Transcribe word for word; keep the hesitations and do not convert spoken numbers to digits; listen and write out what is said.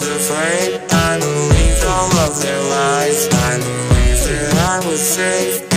afraid. I believed all of their lies. I believed that I was safe.